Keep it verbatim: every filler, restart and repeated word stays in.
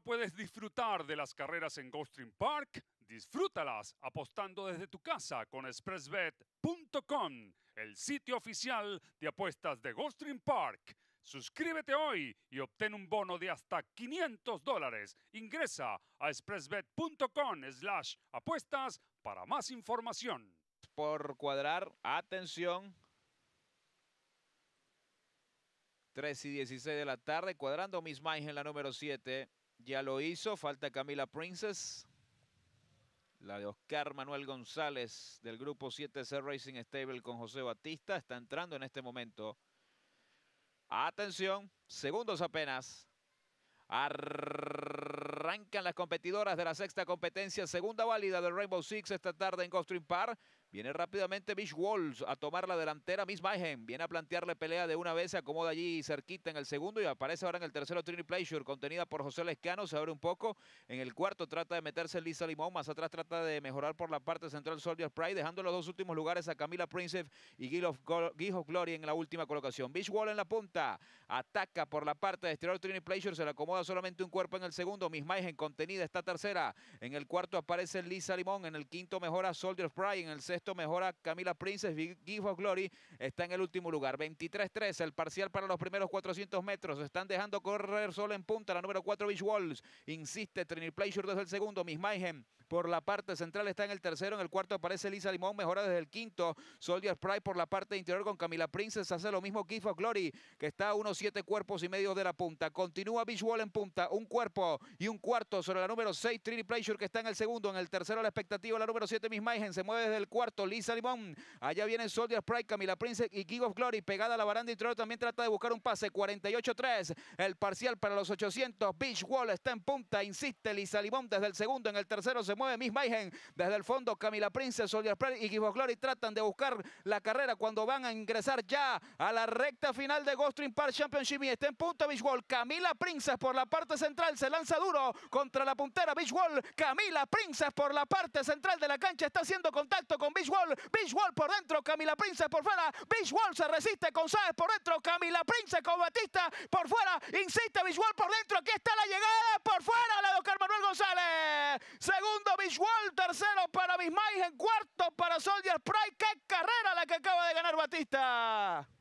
puedes disfrutar de las carreras en Gulfstream Park? Disfrútalas apostando desde tu casa con express bet punto com, el sitio oficial de apuestas de Gulfstream Park. Suscríbete hoy y obtén un bono de hasta quinientos dólares. Ingresa a express bet punto com slash apuestas para más información. Por cuadrar, atención. tres y dieciséis de la tarde, cuadrando Miss Maigen en la número siete. Ya lo hizo, falta Camila Princess. La de Oscar Manuel González del grupo siete C Racing Stable con José Batista. Está entrando en este momento. Atención, segundos apenas. Arrancan las competidoras de la sexta competencia, segunda válida del Rainbow Six esta tarde en Gulfstream Park. Viene rápidamente Beach Walls a tomar la delantera. Miss Maigen viene a plantearle pelea de una vez, se acomoda allí cerquita en el segundo y aparece ahora en el tercero Trinity Pleasure, contenida por José Lescano, se abre un poco. En el cuarto trata de meterse Lisa Limón, más atrás trata de mejorar por la parte central Soldier Pride, dejando en los dos últimos lugares a Camila Princess y Guild of, Guild of Glory en la última colocación. Beach Wall en la punta, ataca por la parte de exterior Trinity Pleasure, se le acomoda solamente un cuerpo en el segundo. Miss Maigen contenida está tercera. En el cuarto aparece Lisa Limón, en el quinto mejora Soldier Pride, en el sexto mejora Camila Princess. Gift of Glory está en el último lugar. veintitrés tres el parcial para los primeros cuatrocientos metros. Están dejando correr solo en punta la número cuatro Beach Walls. Insiste Trinity Pleasure desde el segundo. Miss Maigen por la parte central está en el tercero. En el cuarto aparece Lisa Limón, mejora desde el quinto. Soldier Pride por la parte interior con Camila Princess. Hace lo mismo Gift of Glory, que está a unos siete cuerpos y medio de la punta. Continúa Beach Wall en punta. Un cuerpo y un cuarto sobre la número seis Trinity Pleasure, que está en el segundo. En el tercero la expectativa la número siete Miss Maigen. Se mueve desde el cuarto Lisa Limón. Allá viene Soldier Pride, Camila Princess y Gift of Glory. Pegada a la baranda interior también trata de buscar un pase. cuarenta y ocho tres el parcial para los ochocientos. Beach Wall está en punta. Insiste Lisa Limón desde el segundo. En el tercero se mueve Miss Maigen. Desde el fondo Camila Princess, Soldier Pride y Gift of Glory tratan de buscar la carrera cuando van a ingresar ya a la recta final de Gulfstream Park Championship. Y está en punta Beach Wall. Camila Princess por la parte central se lanza duro contra la puntera Beach Wall. Camila Princess por la parte central de la cancha está haciendo contacto con Beach Wall. Beach Wall por dentro, Camila Princess por fuera. Beach Wall se resiste con Sáez por dentro. Camila Princess con Batista por fuera. Insiste Beach Wall por dentro. Aquí está la llegada por fuera. La de Oscar Manuel González. Segundo Beach Wall. Tercero para Miss Maigen. Cuarto para Soldier Pride. ¡Qué carrera la que acaba de ganar Batista!